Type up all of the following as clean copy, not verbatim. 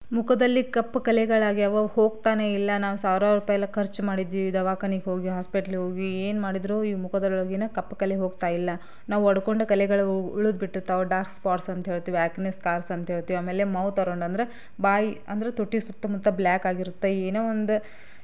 ಮುಖದಲ್ಲಿ ಕಪ್ಪು ಕಲೆಗಳಾಗ್ಯಾವ, ಹೋಗ್ತಾನೆ ಇಲ್ಲ. ನಾವು ಸಾವಿರಾರು ರೂಪಾಯಿ ಎಲ್ಲ ಖರ್ಚು ಮಾಡಿದ್ವಿ, ದವಾಖಾನಿಗೆ ಹೋಗಿ ಹಾಸ್ಪಿಟ್ಲಿಗೆ ಹೋಗಿ ಏನು ಮಾಡಿದ್ರು ಈ ಮುಖದೊಳಗಿನ ಕಪ್ಪು ಕಲೆ ಹೋಗ್ತಾ ಇಲ್ಲ. ನಾವು ಒಡ್ಕೊಂಡ ಕಲೆಗಳು ಉಳಿದು ಬಿಟ್ಟಿರ್ತಾವೆ. ಡಾರ್ಕ್ ಸ್ಪಾಟ್ಸ್ ಅಂತ ಹೇಳ್ತೀವಿ, ಆ್ಯಕ್ನೆ ಸ್ಕಾರ್ಸ್ ಅಂತ ಹೇಳ್ತೀವಿ. ಆಮೇಲೆ ಮೌತ್ ಅರೌಂಡ್ ಅಂದ್ರೆ ಬಾಯಿ ಅಂದ್ರೆ ತುಟಿ ಸುತ್ತಮುತ್ತ ಬ್ಲ್ಯಾಕ್ ಆಗಿರುತ್ತೆ. ಏನೋ ಒಂದು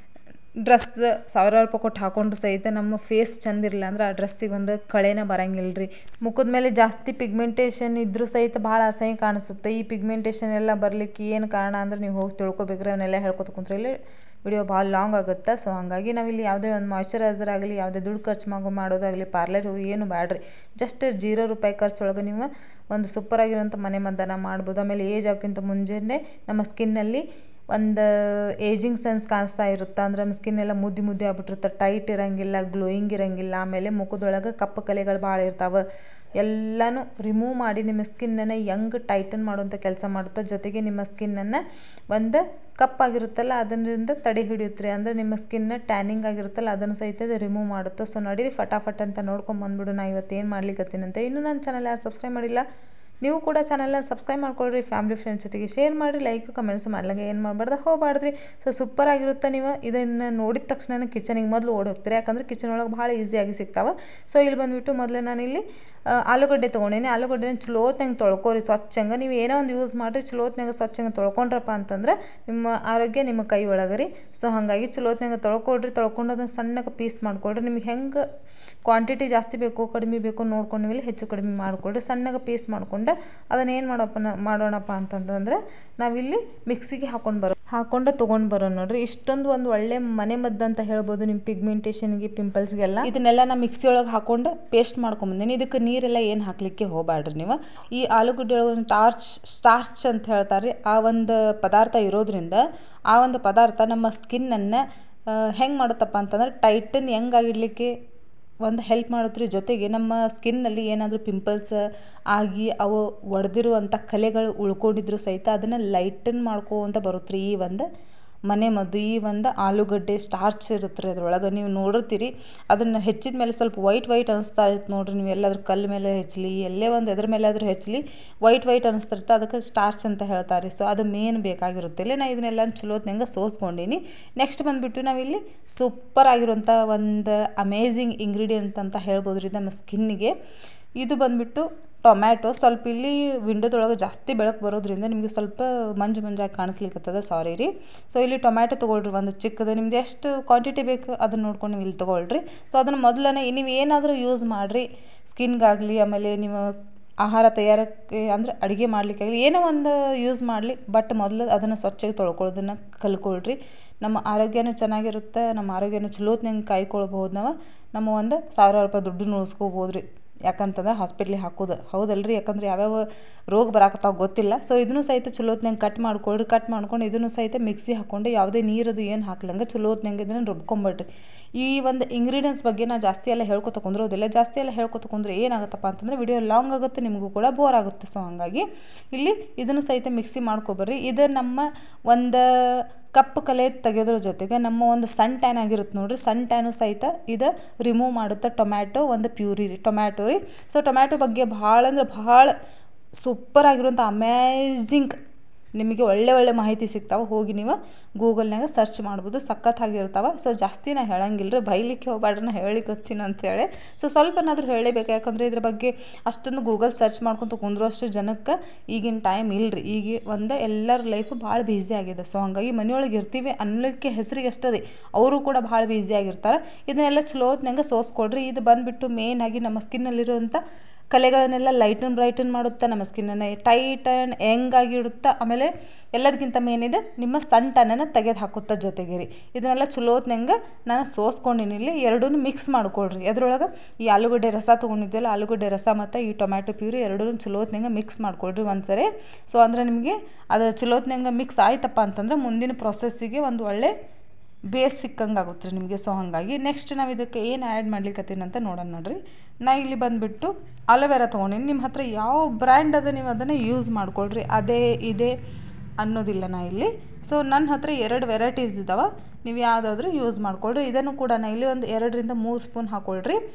ಡ್ರೆಸ್ ಸಾವಿರಾರು ರೂಪಾಯಿ ಕೊಟ್ಟು ಹಾಕೊಂಡ್ರು ಸಹಿತ ನಮ್ಮ ಫೇಸ್ ಚಂದ ಇರಲಿಲ್ಲ ಅಂದ್ರೆ ಆ ಡ್ರೆಸ್ಸಿಗೆ ಒಂದು ಕಳೆನೇ ಬರಂಗಿಲ್ಲ ರೀ. ಮುಖದ ಮೇಲೆ ಜಾಸ್ತಿ ಪಿಗ್ಮೆಂಟೇಷನ್ ಇದ್ರೂ ಸಹಿತ ಭಾಳ ಅಸಹ್ಯ ಕಾಣಿಸುತ್ತೆ. ಈ ಪಿಗ್ಮೆಂಟೇಷನ್ ಎಲ್ಲ ಬರಲಿಕ್ಕೆ ಏನು ಕಾರಣ ಅಂದ್ರೆ ನೀವು ಹೋಗಿ ತಿಳ್ಕೊಬೇಕ್ರಿ. ಅವನ್ನೆಲ್ಲ ಹೇಳ್ಕೊತ ಕುಂತ್ರೆ ಇಲ್ಲಿ ವಿಡಿಯೋ ಭಾಳ ಲಾಂಗ್ ಆಗುತ್ತೆ. ಸೊ ಹಾಗಾಗಿ ನಾವಿಲ್ಲಿ ಯಾವುದೇ ಒಂದು ಮಾಯ್ಚರೈಸರ್ ಆಗಲಿ, ಯಾವುದೇ ದುಡ್ಡು ಖರ್ಚು ಮಾಡೋದಾಗಲಿ, ಪಾರ್ಲರ್ ಹೋಗಿ ಏನು ಬ್ಯಾಡ್ರಿ. ಜಸ್ಟ್ ₹0 ಖರ್ಚೊಳಗೆ ನೀವು ಒಂದು ಸೂಪರಾಗಿರೋಂಥ ಮನೆ ಮದ್ದನ್ನು ಮಾಡ್ಬೋದು. ಆಮೇಲೆ ಏಜ್ ಆಗೋಕ್ಕಿಂತ ಮುಂಚೆನೇ ನಮ್ಮ ಸ್ಕಿನ್ನಲ್ಲಿ ಒಂದು ಏಜಿಂಗ್ ಸೆನ್ಸ್ ಕಾಣಿಸ್ತಾ ಇರುತ್ತೆ. ಅಂದ್ರೆ ನಮ್ಮ ಸ್ಕಿನ್ ಎಲ್ಲ ಮುದ್ದೆ ಆಗ್ಬಿಟ್ಟಿರುತ್ತೆ, ಟೈಟ್ ಇರೋಂಗಿಲ್ಲ, ಗ್ಲೋಯಿಂಗ್ ಇರೋಂಗಿಲ್ಲ. ಆಮೇಲೆ ಮುಖದೊಳಗೆ ಕಪ್ಪು ಕಲೆಗಳು ಭಾಳ ಇರ್ತಾವೆ. ಎಲ್ಲನೂ ರಿಮೂವ್ ಮಾಡಿ ನಿಮ್ಮ ಸ್ಕಿನ್ನನ್ನು ಯಂಗ್ ಟೈಟನ್ ಮಾಡುವಂಥ ಕೆಲಸ ಮಾಡುತ್ತೆ. ಜೊತೆಗೆ ನಿಮ್ಮ ಸ್ಕಿನ್ನನ್ನು ಒಂದು ಕಪ್ಪಾಗಿರುತ್ತಲ್ಲ ಅದರಿಂದ ತಡೆ ಹಿಡಿಯುತ್ತೆ ರೀ. ಅಂದರೆ ನಿಮ್ಮ ಸ್ಕಿನ್ನ ಟ್ಯಾನಿಂಗ್ ಆಗಿರುತ್ತಲ್ಲ ಅದನ್ನು ಸಹಿತ ಅದು ರಿಮೂವ್ ಮಾಡುತ್ತೆ. ಸೊ ನಡೀರಿ ಫಟಾಫಟ್ ಅಂತ ನೋಡ್ಕೊಂಬಂದ್ಬಿಡು ನಾ ಇವತ್ತು ಏನು ಮಾಡ್ಲಿಕ್ಕತ್ತೀನಂತ. ಇನ್ನೂ ನನ್ನ ಚಾನಲ್ ಯಾರು ಸಬ್ಸ್ಕ್ರೈಬ್ ಮಾಡಿಲ್ಲ, ನೀವು ಕೂಡ ಚಾನಲ್ನ ಸಬ್ಸ್ಕ್ರೈಬ್ ಮಾಡ್ಕೊಳ್ರಿ. ಫ್ಯಾಮಿಲಿ ಫ್ರೆಂಡ್ಸ್ ಜೊತೆಗೆ ಶೇರ್ ಮಾಡಿರಿ, ಲೈಕ್ ಕಮೆಂಟ್ಸ್ ಮಾಡ್ಲಿಕ್ಕೆ ಏನು ಮಾಡಬಾರ್ದು ಹೋಗ್ಬಾರ್ದ್ರಿ. ಸೊ ಸೂಪರಾಗಿರುತ್ತೆ. ನೀವು ಇದನ್ನು ನೋಡಿದ ತಕ್ಷಣ ಕಿಚನಿಗೆ ಮೊದಲು ಓಡಿ ಹೋಗ್ತೀರಿ, ಯಾಕಂದ್ರೆ ಕಿಚನ್ ಒಳಗೆ ಭಾಳ ಈಸಿಯಾಗಿ ಸಿಗ್ತಾವೆ. ಸೊ ಇಲ್ಲಿ ಬಂದುಬಿಟ್ಟು ಮೊದಲೇ ನಾನಿಲ್ಲಿ ಆಲೂಗಡ್ಡೆ ತೊಗೊಂಡೇನಿ. ಆಲೂಗಡ್ಡೆನ ಚಲೋತ್ನಂಗೆ ತೊಳ್ಕೊರಿ ಸ್ವಚ್ಛಂಗೆ. ನೀವು ಏನೋ ಒಂದು ಯೂಸ್ ಮಾಡಿರಿ, ಚಲೋತ್ನಾಗ ಸ್ವಚ್ಛಂಗೆ ತೊಳ್ಕೊಂಡ್ರಪ್ಪ ಅಂತಂದ್ರೆ ನಿಮ್ಮ ಆರೋಗ್ಯ ನಿಮ್ಮ ಕೈ ಒಳಗೆ ರೀ. ಸೊ ಹಾಗಾಗಿ ಚಲೋತ್ನಾಗ ತೊಳ್ಕೊಳ್ರಿ. ತೊಳ್ಕೊಂಡು ಅದನ್ನು ಸಣ್ಣಗೆ ಪೀಸ್ ಮಾಡ್ಕೊಳ್ರಿ. ನಿಮ್ಗೆ ಹೆಂಗೆ ಕ್ವಾಂಟಿಟಿ ಜಾಸ್ತಿ ಬೇಕು ಕಡಿಮೆ ಬೇಕು ನೋಡ್ಕೊಂಡು ನೀವು ಇಲ್ಲಿ ಹೆಚ್ಚು ಕಡಿಮೆ ಮಾಡಿಕೊಳ್ರಿ. ಸಣ್ಣಗೆ ಪೀಸ್ ಮಾಡ್ಕೊಂಡು ಅದನ್ನು ಏನು ಮಾಡೋಣಪ್ಪ ಅಂತಂದ್ರೆ ನಾವಿಲ್ಲಿ ಮಿಕ್ಸಿಗೆ ಹಾಕೊಂಡು ತೊಗೊಂಡು ಬರೋಣ ನೋಡ್ರಿ. ಇಷ್ಟೊಂದು ಒಂದು ಒಳ್ಳೆ ಮನೆ ಮದ್ದು ಅಂತ ಹೇಳ್ಬೋದು ನಿಮ್ಮ ಪಿಗ್ಮೆಂಟೇಷನ್ಗೆ, ಪಿಂಪಲ್ಸ್ಗೆಲ್ಲ. ಇದನ್ನೆಲ್ಲ ನಾನು ಮಿಕ್ಸಿ ಒಳಗೆ ಹಾಕೊಂಡು ಪೇಸ್ಟ್ ಮಾಡ್ಕೊಂಬಂದಿನಿ. ಇದಕ್ಕೆ ನೀರೆಲ್ಲ ಏನು ಹಾಕಲಿಕ್ಕೆ ಹೋಗಬೇಡ್ರಿ ನೀವು. ಈ ಆಲೂಗಡ್ಡೆ ಒಳಗೆ ಸ್ಟಾರ್ಚ್ ಅಂತ ಹೇಳ್ತಾರೆ, ಆ ಒಂದು ಪದಾರ್ಥ ಇರೋದ್ರಿಂದ ಆ ಒಂದು ಪದಾರ್ಥ ನಮ್ಮ ಸ್ಕಿನ್ನನ್ನು ಹೆಂಗೆ ಮಾಡುತ್ತಪ್ಪ ಅಂತಂದ್ರೆ ಟೈಟನ್ ಹೆಂಗಾಗಿಡ್ಲಿಕ್ಕೆ ಒಂದು ಹೆಲ್ಪ್ ಮಾಡುತ್ತೆ. ಜೊತೆಗೆ ನಮ್ಮ ಸ್ಕಿನ್ನಲ್ಲಿ ಏನಾದರೂ ಪಿಂಪಲ್ಸ್ ಆಗಿ ಅವು ಒಡೆದಿರುವಂಥ ಕಲೆಗಳು ಉಳ್ಕೊಂಡಿದ್ರು ಸಹಿತ ಅದನ್ನು ಲೈಟನ್ ಮಾಡ್ಕೋಂತ ಬರುತ್ತೆ ರೀ ಈ ಒಂದು ಮನೆ ಮದ್ದು. ಈ ಒಂದು ಆಲೂಗಡ್ಡೆ ಸ್ಟಾರ್ಚ್ ಇರುತ್ತೆ ರೀ ಅದ್ರೊಳಗೆ. ನೀವು ನೋಡಿರ್ತೀರಿ ಅದನ್ನು ಹೆಚ್ಚಿದ ಮೇಲೆ ಸ್ವಲ್ಪ ವೈಟ್ ಅನಿಸ್ತಾ ಇರುತ್ತೆ ನೋಡಿರಿ. ನೀವು ಎಲ್ಲಾದ್ರೂ ಕಲ್ಲು ಮೇಲೆ ಹೆಚ್ಚಲಿ, ಎಲ್ಲೇ ಒಂದು ಎದ್ರ ಮೇಲೆ ಆದರೂ ಹೆಚ್ಚಲಿ ವೈಟ್ ಅನಿಸ್ತಿರುತ್ತೆ, ಅದಕ್ಕೆ ಸ್ಟಾರ್ಚ್ ಅಂತ ಹೇಳ್ತಾರೆ. ಸೊ ಅದು ಮೇನ್ ಬೇಕಾಗಿರುತ್ತೆ. ಇಲ್ಲಿ ನಾನು ಇದನ್ನೆಲ್ಲ ಚಲೋತ್ನಂಗೆ ಸೋಸ್ಕೊಂಡೀನಿ. ನೆಕ್ಸ್ಟ್ ಬಂದುಬಿಟ್ಟು ನಾವಿಲ್ಲಿ ಸೂಪರ್ ಆಗಿರುವಂಥ ಒಂದು ಅಮೇಝಿಂಗ್ ಇಂಗ್ರೀಡಿಯೆಂಟ್ ಅಂತ ಹೇಳ್ಬೋದು ರೀ ನಮ್ಮ ಸ್ಕಿನ್ನಿಗೆ. ಇದು ಬಂದುಬಿಟ್ಟು ಟೊಮ್ಯಾಟೊ. ಸ್ವಲ್ಪ ಇಲ್ಲಿ ವಿಂಡೋದೊಳಗೆ ಜಾಸ್ತಿ ಬೆಳಕು ಬರೋದ್ರಿಂದ ನಿಮಗೆ ಸ್ವಲ್ಪ ಮಂಜಾಗಿ ಕಾಣಿಸ್ಲಿಕ್ಕತ್ತದ, ಸಾರಿ ರೀ. ಸೊ ಇಲ್ಲಿ ಟೊಮ್ಯಾಟೊ ತೊಗೊಳ್ರಿ, ಒಂದು ಚಿಕ್ಕದು. ನಿಮ್ದು ಎಷ್ಟು ಕ್ವಾಂಟಿಟಿ ಬೇಕು ಅದನ್ನು ನೋಡ್ಕೊಂಡು ನೀವು ಇಲ್ಲಿ ತೊಗೊಳ್ರಿ. ಸೊ ಅದನ್ನು ಮೊದಲನೇ ನೀವು ಏನಾದರೂ ಯೂಸ್ ಮಾಡಿರಿ ಸ್ಕಿನ್ಗಾಗಲಿ, ಆಮೇಲೆ ನೀವು ಆಹಾರ ತಯಾರಕ್ಕೆ ಅಂದರೆ ಅಡುಗೆ ಮಾಡಲಿಕ್ಕಾಗಲಿ ಏನೋ ಒಂದು ಯೂಸ್ ಮಾಡಲಿ, ಬಟ್ ಮೊದಲು ಅದನ್ನು ಸ್ವಚ್ಛಗೆ ತೊಳ್ಕೊಳ್ಳೋದನ್ನು ಕಲ್ಕೊಳ್ರಿ. ನಮ್ಮ ಆರೋಗ್ಯನೂ ಚೆನ್ನಾಗಿರುತ್ತೆ, ನಮ್ಮ ಆರೋಗ್ಯನೂ ಚಲೋತ್ನಂಗೆ ಕಾಯ್ಕೊಳ್ಬೋದು. ನಾವು ನಮ್ಮ ಒಂದು ₹1000 ದುಡ್ಡನ್ನು ಉಳಿಸ್ಕೋಬೋದು ರೀ. ಯಾಕಂತಂದ್ರೆ ಹಾಸ್ಪಿಟ್ಲಿಗೆ ಹಾಕೋದು ಹೌದಲ್ರಿ. ಯಾಕಂದ್ರೆ ಯಾವ್ಯಾವ ರೋಗ ಬರಾಕತ್ತಾವ ಗೊತ್ತಿಲ್ಲ. ಸೊ ಇದನ್ನು ಸಹಿತ ಚಲೋತ್ನಂಗೆ ಕಟ್ ಮಾಡ್ಕೊಂಡು ಇದನ್ನು ಸಹಿತ ಮಿಕ್ಸಿ ಹಾಕ್ಕೊಂಡು ಯಾವುದೇ ನೀರದು ಏನು ಹಾಕ್ಲಂಗೆ ಚಲೋತ್ನಂಗೆ ಇದನ್ನು ರುಬ್ಕೊಂಬಿಡ್ರಿ. ಈ ಒಂದು ಇಂಗ್ರೀಡಿಯೆಂಟ್ಸ್ ಬಗ್ಗೆ ನಾನು ಜಾಸ್ತಿ ಎಲ್ಲ ಹೇಳ್ಕೊತ ಕುಂದ್ರೋದಿಲ್ಲ. ಜಾಸ್ತಿ ಎಲ್ಲ ಹೇಳ್ಕೊತ ಕುಂದ್ರೆ ಏನಾಗುತ್ತಪ್ಪ ಅಂತಂದರೆ ವಿಡಿಯೋ ಲಾಂಗ್ ಆಗುತ್ತೆ, ನಿಮಗೂ ಕೂಡ ಬೋರ್ ಆಗುತ್ತೆ. ಸೊ ಹಾಗಾಗಿ ಇಲ್ಲಿ ಇದನ್ನು ಸಹಿತ ಮಿಕ್ಸಿ ಮಾಡ್ಕೊಬರ್ರಿ. ಇದು ನಮ್ಮ ಒಂದು ಕಪ್ಪು ಕಲೆ ತೆಗೆಯೋದ್ರ ಜೊತೆಗೆ ನಮ್ಮ ಒಂದು ಸನ್ ಟ್ಯಾನ್ ಆಗಿರುತ್ತೆ ನೋಡಿರಿ, ಸನ್ ಟ್ಯಾನು ಸಹಿತ ಇದು ರಿಮೂವ್ ಮಾಡುತ್ತೆ. ಟೊಮ್ಯಾಟೊ ಒಂದು ಪ್ಯೂರಿ ರೀ, ಟೊಮ್ಯಾಟೊ ರೀ. ಸೊ ಟೊಮ್ಯಾಟೊ ಬಗ್ಗೆ ಭಾಳ ಅಂದ್ರೆ ಭಾಳ ಸೂಪರ್ ಆಗಿರುವಂಥ ಅಮೇಝಿಂಗ್ ನಿಮಗೆ ಒಳ್ಳೆ ಮಾಹಿತಿ ಸಿಗ್ತಾವೆ. ಹೋಗಿ ನೀವು ಗೂಗಲ್ನಾಗ ಸರ್ಚ್ ಮಾಡ್ಬೋದು, ಸಖತ್ತಾಗಿರ್ತಾವೆ. ಸೊ ಜಾಸ್ತಿ ನಾ ಹೇಳಂಗಿಲ್ಲ ರೀ, ಬೈಲಿಕ್ಕೆ ಹೋಗ್ಬೇಡ್ರಿ, ನಾ ಹೇಳಿಕೊತ್ತೀನಿ ಅಂತೇಳಿ. ಸೊ ಸ್ವಲ್ಪನಾದರೂ ಹೇಳಲೇಬೇಕು, ಯಾಕಂದರೆ ಇದ್ರ ಬಗ್ಗೆ ಅಷ್ಟೊಂದು ಗೂಗಲ್ ಸರ್ಚ್ ಮಾಡ್ಕೊತ ಕುಂದ್ರು ಅಷ್ಟು ಜನಕ್ಕೆ ಈಗಿನ ಟೈಮ್ ಇಲ್ಲರಿ. ಈಗ ಒಂದು ಎಲ್ಲರ ಲೈಫು ಭಾಳ ಬ್ಯುಸಿ ಆಗಿದೆ. ಸೊ ಹಂಗಾಗಿ ಮನೆಯೊಳಗೆ ಇರ್ತೀವಿ ಅನ್ನಲಿಕ್ಕೆ ಹೆಸರಿಗೆ ಅಷ್ಟೇ, ಅವರು ಕೂಡ ಭಾಳ ಬ್ಯುಸಿಯಾಗಿರ್ತಾರೆ. ಇದನ್ನೆಲ್ಲ ಚಲೋತ್ನಂಗೆ ಸೋಸ್ಕೊಳ್ರಿ. ಇದು ಬಂದುಬಿಟ್ಟು ಮೇನ್ ಆಗಿ ನಮ್ಮ ಸ್ಕಿನ್ನಲ್ಲಿರುವಂಥ ಕಲೆಗಳನ್ನೆಲ್ಲ ಬ್ರೈಟನ್ ಮಾಡುತ್ತೆ, ನಮ್ಮ ಸ್ಕಿನ್ನನ್ನು ಟೈಟ್ ಆ್ಯಂಡ್ ಹೆಂಗಾಗಿಡುತ್ತೆ. ಆಮೇಲೆ ಎಲ್ಲದಕ್ಕಿಂತ ಮೇನ್ ಇದೆ ನಿಮ್ಮ ಸನ್ ಟ್ಯಾನನ್ನು ತೆಗೆದು ಹಾಕುತ್ತೆ ಜೊತೆಗೆ ರೀ. ಇದನ್ನೆಲ್ಲ ಚಲೋತ್ನಂಗೆ ನಾನು ಸೋಸ್ಕೊಂಡಿನಿ. ಇಲ್ಲಿ ಎರಡೂ ಮಿಕ್ಸ್ ಮಾಡ್ಕೊಳ್ರಿ. ಅದರೊಳಗೆ ಈ ಆಲೂಗಡ್ಡೆ ರಸ ತೊಗೊಂಡಿದ್ವಲ್ಲ, ಆಲೂಗಡ್ಡೆ ರಸ ಮತ್ತು ಈ ಟೊಮ್ಯಾಟೊ ಪ್ಯೂರಿ ಎರಡೂ ಚಲೋತ್ನಂಗೆ ಮಿಕ್ಸ್ ಮಾಡ್ಕೊಳ್ರಿ ಒಂದ್ಸರಿ. ಸೊ ಅಂದರೆ ನಿಮಗೆ ಅದು ಚಲೋತ್ನಂಗೆ ಮಿಕ್ಸ್ ಆಯ್ತಪ್ಪ ಅಂತಂದ್ರೆ ಮುಂದಿನ ಪ್ರೊಸೆಸ್ಸಿಗೆ ಒಂದು ಒಳ್ಳೆ ಬೇಸ್ ಸಿಕ್ಕಂಗೆ ಆಗುತ್ತೆ ರೀ ನಿಮಗೆ. ಸೊ ಹಾಗಾಗಿ ನೆಕ್ಸ್ಟ್ ನಾವು ಇದಕ್ಕೆ ಏನು ಆ್ಯಡ್ ಮಾಡ್ಲಿಕ್ಕತ್ತೀನಿ ಅಂತ ನೋಡೋಣ ನೋಡಿರಿ. ನಾ ಇಲ್ಲಿ ಬಂದುಬಿಟ್ಟು ಅಲೋವೆರಾ ತೊಗೊಂಡಿನಿ. ನಿಮ್ಮ ಹತ್ರ ಯಾವ ಬ್ರ್ಯಾಂಡ್ ಅದ ನೀವು ಅದನ್ನು ಯೂಸ್ ಮಾಡ್ಕೊಳ್ರಿ, ಅದೇ ಇದೆ ಅನ್ನೋದಿಲ್ಲ ನಾ ಇಲ್ಲಿ. ಸೊ ನನ್ನ ಹತ್ರ 2 ವೆರೈಟೀಸ್ ಇದ್ದಾವೆ, ನೀವು ಯಾವುದಾದ್ರೂ ಯೂಸ್ ಮಾಡ್ಕೊಳ್ರಿ. ಇದನ್ನು ಕೂಡ ನಾ ಇಲ್ಲಿ ಒಂದು 2 ರಿಂದ 3 ಸ್ಪೂನ್ ಹಾಕ್ಕೊಳ್ರಿ.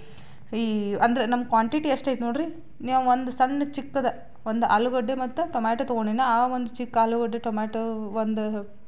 ಈ ಅಂದರೆ ನಮ್ಮ ಕ್ವಾಂಟಿಟಿ ಎಷ್ಟೈತೆ ನೋಡಿರಿ, ನೀವು ಒಂದು ಸಣ್ಣ ಚಿಕ್ಕದ ಒಂದು ಆಲೂಗಡ್ಡೆ ಮತ್ತು ಟೊಮ್ಯಾಟೊ ತೊಗೊಂಡಿನ, ಆ ಒಂದು ಚಿಕ್ಕ ಆಲೂಗಡ್ಡೆ ಟೊಮ್ಯಾಟೊ ಒಂದು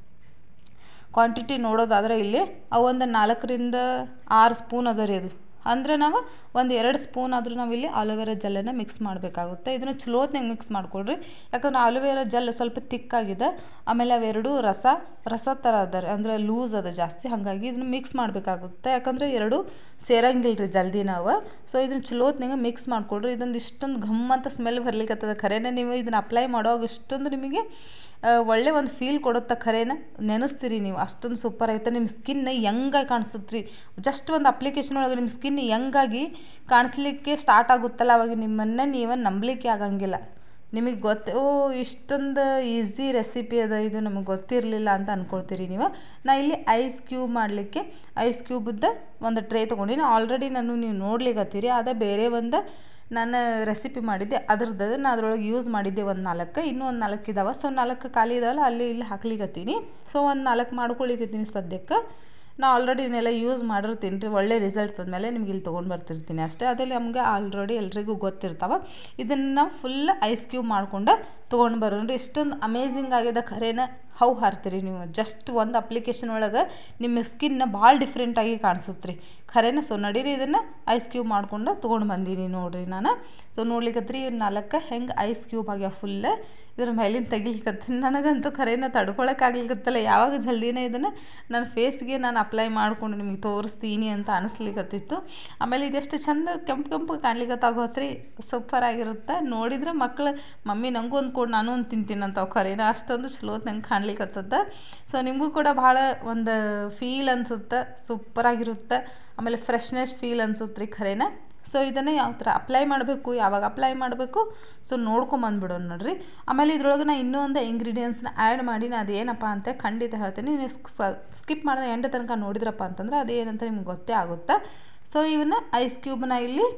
ಕ್ವಾಂಟಿಟಿ ನೋಡೋದಾದ್ರೆ ಇಲ್ಲಿ ಒಂದು 4ರಿಂದ 6 ಸ್ಪೂನ್ ಅದ ರೀ. ಅದು ಅಂದರೆ ನಾವು ಒಂದು 2 ಸ್ಪೂನ್ ಆದರೂ ನಾವಿಲ್ಲಿ ಆಲೋವೆರಾ ಜೆಲ್ಲನ್ನು ಮಿಕ್ಸ್ ಮಾಡಬೇಕಾಗುತ್ತೆ. ಇದನ್ನು ಚಲೋತ್ನಾಗ ಮಿಕ್ಸ್ ಮಾಡಿಕೊಡ್ರಿ, ಯಾಕಂದ್ರೆ ಆಲೋವೆರಾ ಜೆಲ್ ಸ್ವಲ್ಪ ತಿಕ್ಕಾಗಿದೆ, ಆಮೇಲೆ ಅವೆರಡು ರಸ ಥರ ಅದ ರೀ, ಅಂದರೆ ಲೂಸ್ ಅದ ಜಾಸ್ತಿ, ಹಾಗಾಗಿ ಇದನ್ನು ಮಿಕ್ಸ್ ಮಾಡಬೇಕಾಗುತ್ತೆ. ಯಾಕಂದರೆ ಎರಡು ಸೇರಂಗಿಲ್ಲ ರೀ ಜಲ್ದಿ ನಾವು. ಸೊ ಇದನ್ನು ಚಲೋತ್ನಾಗ ಮಿಕ್ಸ್ ಮಾಡಿಕೊಡ್ರಿ. ಇದೊಂದು ಇಷ್ಟೊಂದು ಘಮ್ ಅಂತ ಸ್ಮೆಲ್ ಬರ್ಲಿಕ್ಕತ್ತದ. ಖರೇನೆ ನೀವು ಇದನ್ನು ಅಪ್ಲೈ ಮಾಡೋವಾಗ ಇಷ್ಟೊಂದು ನಿಮಗೆ ಒಳ್ಳೆ ಒಂದು ಫೀಲ್ ಕೊಡುತ್ತೆ. ಖರೇನ ನೆನೆಸ್ತೀರಿ ನೀವು, ಅಷ್ಟೊಂದು ಸೂಪರ್ ಆಗುತ್ತೆ. ನಿಮ್ಮ ಸ್ಕಿನ್ ಯಂಗಾಗಿ ಕಾಣಿಸುತ್ತೆ ರೀ. ಜಸ್ಟ್ ಒಂದು ಅಪ್ಲಿಕೇಶನ್ ಒಳಗೆ ನಿಮ್ಮ ಸ್ಕಿನ್ ಯಂಗಾಗಿ ಕಾಣಿಸ್ಲಿಕ್ಕೆ ಸ್ಟಾರ್ಟ್ ಆಗುತ್ತಲ್ಲ, ಅವಾಗ ನಿಮ್ಮನ್ನು ನೀವು ನಂಬಲಿಕ್ಕೆ ಆಗಂಗಿಲ್ಲ. ನಿಮಗೆ ಇಷ್ಟೊಂದು ಈಸಿ ರೆಸಿಪಿ ಅದ, ಇದು ನಮಗೆ ಗೊತ್ತಿರಲಿಲ್ಲ ಅಂತ ಅಂದ್ಕೊಳ್ತೀರಿ ನೀವು. ನಾ ಇಲ್ಲಿ ಐಸ್ ಕ್ಯೂಬ್ ಮಾಡಲಿಕ್ಕೆ ಐಸ್ ಕ್ಯೂಬ್ದ ಒಂದು ಟ್ರೇ ತೊಗೊಂಡಿನಿ. ಆಲ್ರೆಡಿ ನೀವು ನೋಡ್ಲಿಕ್ಕತ್ತೀರಿ, ಅದ ಬೇರೆ ಒಂದು ನಾನು ರೆಸಿಪಿ ಮಾಡಿದ್ದೆ ಅದ್ರದ್ದು, ನಾನು ಅದ್ರೊಳಗೆ ಯೂಸ್ ಮಾಡಿದ್ದೆ ಒಂದು 4, ಇನ್ನೂ ಒಂದು 4 ಇದಾವೆ. ಸೊ 4 ಖಾಲಿ ಇದಾವಲ್ಲ, ಅಲ್ಲಿ ಇಲ್ಲಿ ಹಾಕ್ಲಿಕ್ಕತ್ತೀನಿ. ಸೊ ಒಂದು 4 ಮಾಡ್ಕೊಳಿಕತ್ತೀನಿ ಸದ್ಯಕ್ಕೆ. ನಾ ಆಲ್ರೆಡಿ ಇವನ್ನೆಲ್ಲ ಯೂಸ್ ಮಾಡಿರ್ತೀನಿ ರೀ. ಒಳ್ಳೆ ರಿಸಲ್ಟ್ ಬಂದಮೇಲೆ ನಿಮ್ಗೆ ಇಲ್ಲಿ ತೊಗೊಂಡು ಬರ್ತಿರ್ತೀನಿ ಅಷ್ಟೇ. ಅದಲ್ಲಿ ನಮಗೆ ಆಲ್ರೆಡಿ ಎಲ್ರಿಗೂ ಗೊತ್ತಿರ್ತಾವೆ. ಇದನ್ನು ನಾವು ಫುಲ್ ಐಸ್ ಕ್ಯೂಬ್ ಮಾಡ್ಕೊಂಡು ತೊಗೊಂಡು ಬರೋಣ್ರಿ. ಇಷ್ಟೊಂದು ಅಮೇಝಿಂಗ್ ಆಗಿದೆ. ಖರೇನ ಹೌ ಹಾರ್ತೀರಿ ನೀವು, ಜಸ್ಟ್ ಒಂದು ಅಪ್ಲಿಕೇಶನ್ ಒಳಗೆ ನಿಮ್ಮ ಸ್ಕಿನ್ನ ಭಾಳ ಡಿಫ್ರೆಂಟಾಗಿ ಕಾಣಿಸುತ್ತೆ ರೀ. ಖರೇನ. ಸೊ ನಡೀರಿ, ಇದನ್ನು ಐಸ್ ಕ್ಯೂಬ್ ಮಾಡ್ಕೊಂಡು ತೊಗೊಂಡು ಬಂದೀನಿ ನೋಡಿರಿ ನಾನು. ಸೊ ನೋಡ್ಲಿಕ್ಕತ್ರಿ 4 ಹೆಂಗೆ ಐಸ್ ಕ್ಯೂಬ್ ಆಗ್ಯಾವ ಫುಲ್. ಇದ್ರ ಮೇಲಿನ ತೆಗಿಲಿಕ್ಕತ್ತೀನಿ. ನನಗಂತೂ ಖರೇನ ತಡ್ಕೊಳಕ್ಕಾಗ್ಲಿಕ್ಕತ್ತಲ್ಲ, ಯಾವಾಗ ಜಲ್ದಿನೇ ಇದನ್ನು ನನ್ನ ಫೇಸ್ಗೆ ನಾನು ಅಪ್ಲೈ ಮಾಡಿಕೊಂಡು ನಿಮಗೆ ತೋರಿಸ್ತೀನಿ ಅಂತ ಅನಿಸ್ಲಿಕ್ಕತ್ತಿತ್ತು. ಆಮೇಲೆ ಇದೆಷ್ಟು ಚಂದ ಕೆಂಪು ಕಾಣ್ಲಿಕ್ಕತ್ತಾಗೋತ್ರಿ, ಸೂಪರ್ ಆಗಿರುತ್ತೆ. ನೋಡಿದ್ರೆ ಮಕ್ಕಳು ಮಮ್ಮಿ ನನಗೂ ಒಂದು ಕೊಡು, ನಾನು ಒಂದು ತಿಂತೀನಿ ಅಂತ ಖರೇನ, ಅಷ್ಟೊಂದು ಚಲೋತ್ ನಂಗೆ ಕಾಣ್ಲಿಕ್ಕತ್ತದ. ಸೊ ನಿಮಗೂ ಕೂಡ ಭಾಳ ಒಂದು ಫೀಲ್ ಅನಿಸುತ್ತೆ, ಸೂಪರಾಗಿರುತ್ತೆ. ಆಮೇಲೆ ಫ್ರೆಶ್ನೆಸ್ ಫೀಲ್ ಅನಿಸುತ್ತೆ ರೀ ಖರೇನ. ಸೊ ಇದನ್ನು ಯಾವ ಥರ ಅಪ್ಲೈ ಮಾಡಬೇಕು, ಯಾವಾಗ ಅಪ್ಲೈ ಮಾಡಬೇಕು, ಸೊ ನೋಡ್ಕೊಂಬಂದ್ಬಿಡೋಣ ನೋಡ್ರಿ. ಆಮೇಲೆ ಇದ್ರೊಳಗೆ ನಾನು ಇನ್ನೂ ಒಂದು ಇಂಗ್ರೀಡಿಯೆಂಟ್ಸ್ನ ಆ್ಯಡ್ ಮಾಡಿ, ಅದೇನಪ್ಪ ಅಂತ ಖಂಡಿತ ಹೇಳ್ತೀನಿ. ನೀವು ಸ್ಕಿಪ್ ಮಾಡಿದ ಎಂಡ್ ತನಕ ನೋಡಿದ್ರಪ್ಪ ಅಂತಂದ್ರೆ ಅದೇನಂತ ನಿಮ್ಗೆ ಗೊತ್ತೇ ಆಗುತ್ತೆ. ಸೊ ಇವನ್ನ ಐಸ್ ಕ್ಯೂಬ್ನ ಇಲ್ಲಿ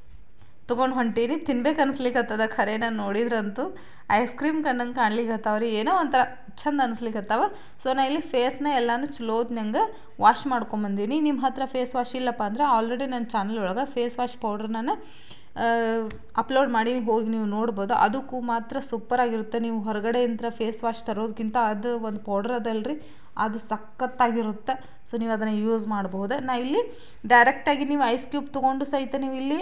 ತೊಗೊಂಡು ಹೊಂಟೀನಿ. ತಿನ್ಬೇಕು ಅನ್ಸ್ಲಿಕ್ಕತ್ತದ ಖರೇನ. ನೋಡಿದ್ರಂತೂ ಐಸ್ ಕ್ರೀಮ್ ಕಂಡಂಗೆ ಕಾಣ್ಲಿಕ್ಕತ್ತಾವ್ರಿ, ಏನೋ ಒಂಥರ ಚಂದ ಅನ್ಸ್ಲಿಕ್ಕತ್ತಾವ. ಸೊ ನಾ ಇಲ್ಲಿ ಫೇಸ್ನ ಎಲ್ಲನೂ ಚಲೋತ್ನಂಗೆ ವಾಶ್ ಮಾಡ್ಕೊಂಬಂದೀನಿ. ನಿಮ್ಮ ಹತ್ರ ಫೇಸ್ ವಾಶ್ ಇಲ್ಲಪ್ಪ ಅಂದರೆ ಆಲ್ರೆಡಿ ನನ್ನ ಚಾನಲ್ ಒಳಗೆ ಫೇಸ್ ವಾಶ್ ಪೌಡ್ರ್ ನಾನು ಅಪ್ಲೋಡ್ ಮಾಡಿ ಹೋಗಿ ನೀವು ನೋಡ್ಬೋದು. ಅದಕ್ಕೂ ಮಾತ್ರ ಸೂಪರಾಗಿರುತ್ತೆ. ನೀವು ಹೊರಗಡೆಯಿಂದ ಫೇಸ್ ವಾಶ್ ತರೋದಕ್ಕಿಂತ ಅದು ಒಂದು ಪೌಡ್ರ್ ಅದಲ್ರಿ, ಅದು ಸಖತ್ತಾಗಿರುತ್ತೆ. ಸೊ ನೀವು ಅದನ್ನು ಯೂಸ್ ಮಾಡ್ಬೋದು. ನಾ ಇಲ್ಲಿ ಡೈರೆಕ್ಟಾಗಿ ನೀವು ಐಸ್ ಕ್ಯೂಬ್ ತೊಗೊಂಡು ಸಹಿತ ನೀವು ಇಲ್ಲಿ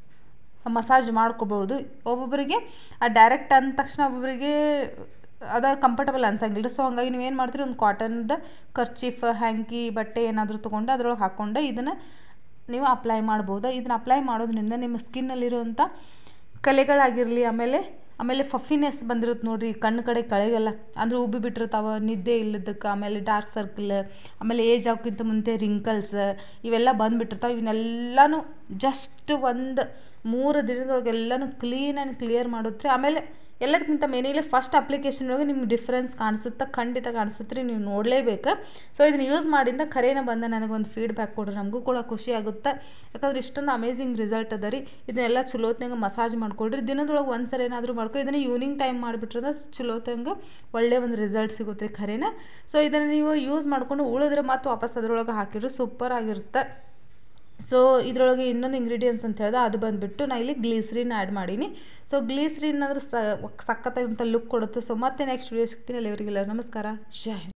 ಮಸಾಜ್ ಮಾಡ್ಕೋಬೋದು. ಒಬ್ಬೊಬ್ಬರಿಗೆ ಡೈರೆಕ್ಟ್ ಅಂದ ತಕ್ಷಣ ಒಬ್ಬೊಬ್ಬರಿಗೆ ಅದು ಕಂಫರ್ಟಬಲ್ ಅನ್ಸಂಗಿಲ್ಲ. ಸೊ ಹಂಗಾಗಿ ನೀವೇನು ಮಾಡ್ತೀರಿ, ಒಂದು ಕಾಟನ್ದ ಕರ್ಚೀಫ್, ಹ್ಯಾಂಕಿ, ಬಟ್ಟೆ ಏನಾದರೂ ತೊಗೊಂಡು ಅದ್ರೊಳಗೆ ಹಾಕ್ಕೊಂಡು ಇದನ್ನು ನೀವು ಅಪ್ಲೈ ಮಾಡ್ಬೋದು. ಇದನ್ನು ಅಪ್ಲೈ ಮಾಡೋದ್ರಿಂದ ನಿಮ್ಮ ಸ್ಕಿನ್ನಲ್ಲಿರುವಂಥ ಕಲೆಗಳಾಗಿರಲಿ, ಆಮೇಲೆ ಫಫಿನೆಸ್ ಬಂದಿರುತ್ತೆ ನೋಡಿರಿ ಕಣ್ಣು ಕಡೆ ಕೆಳಗೆಲ್ಲ, ಅಂದರೆ ಉಬ್ಬಿ ಬಿಟ್ಟಿರ್ತಾವೆ ನಿದ್ದೆ ಇಲ್ಲದಕ್ಕೆ, ಆಮೇಲೆ ಡಾರ್ಕ್ ಸರ್ಕಲ್, ಆಮೇಲೆ ಏಜ್ ಆಗೋಕ್ಕಿಂತ ಮುಂದೆ ರಿಂಕಲ್ಸ್ ಇವೆಲ್ಲ ಬಂದುಬಿಟ್ಟಿರ್ತಾವೆ. ಇವನ್ನೆಲ್ಲನೂ ಜಸ್ಟ್ ಒಂದು 3 ದಿನದೊಳಗೆ ಎಲ್ಲನೂ ಕ್ಲೀನ್ ಆ್ಯಂಡ್ ಕ್ಲಿಯರ್ ಮಾಡುತ್ತೆ. ಆಮೇಲೆ ಎಲ್ಲದಕ್ಕಿಂತ ಮೇನಿಲ್ಲ ಫಸ್ಟ್ ಅಪ್ಲಿಕೇಶನ್ ಒಳಗೆ ನಿಮ್ಗೆ ಡಿಫ್ರೆನ್ಸ್ ಕಾಣಿಸುತ್ತೆ, ಖಂಡಿತ ಕಾಣಿಸುತ್ತೆ ರೀ, ನೀವು ನೋಡಲೇಬೇಕು. ಸೊ ಇದನ್ನು ಯೂಸ್ ಮಾಡಿಂದ ಖರೇನ ಬಂದ ನನಗೊಂದು ಫೀಡ್ಬ್ಯಾಕ್ ಕೊಡ್ರಿ, ನಮಗೂ ಕೂಡ ಖುಷಿ ಆಗುತ್ತೆ. ಯಾಕಂದ್ರೆ ಇಷ್ಟೊಂದು ಅಮೇಝಿಂಗ್ ರಿಸಲ್ಟ್ ಅದ ರೀ. ಇದನ್ನೆಲ್ಲ ಚಲೋತ್ನಾಗ ಮಸಾಜ್ ಮಾಡ್ಕೊಳ್ರಿ. ದಿನದೊಳಗೆ ಒಂದು ಸರಿ ಏನಾದರೂ ಮಾಡ್ಕೊ, ಇದನ್ನು ಈವ್ನಿಂಗ್ ಟೈಮ್ ಮಾಡಿಬಿಟ್ರೆ ಚಲೋತ್ತಂಗೆ ಒಳ್ಳೆ ಒಂದು ರಿಸಲ್ಟ್ ಸಿಗುತ್ತೆ ರೀ ಖರೇನ. ಸೊ ಇದನ್ನು ನೀವು ಯೂಸ್ ಮಾಡಿಕೊಂಡು ಉಳಿದ್ರೆ ಮತ್ತೆ ವಾಪಸ್ ಅದರೊಳಗೆ ಹಾಕಿಡ್ರಿ, ಸೂಪರ್ ಆಗಿರುತ್ತೆ. ಸೊ ಇದರೊಳಗೆ ಇನ್ನೊಂದು ಇಂಗ್ರೀಡಿಯೆಂಟ್ಸ್ ಅಂತ ಹೇಳಿದೆ, ಅದು ಬಂದುಬಿಟ್ಟು ನಾನು ಇಲ್ಲಿ ಗ್ಲೀಸ್ರಿನ್ ಆ್ಯಡ್ ಮಾಡೀನಿ. ಸೊ ಗ್ಲೀಸ್ರಿನ್ ಅಂದ್ರೆ ಸಖತ್ತಾಗಿರುವಂಥ ಲುಕ್ ಕೊಡುತ್ತೆ. ಸೊ ಮತ್ತೆ ನೆಕ್ಸ್ಟ್ ವಿಡಿಯೋ ಸಿಗ್ತೀನಿ. ಅಲ್ಲಿವರೆಗೆಲ್ಲ ನಮಸ್ಕಾರ, ಜೈ ಹಿಂದ್.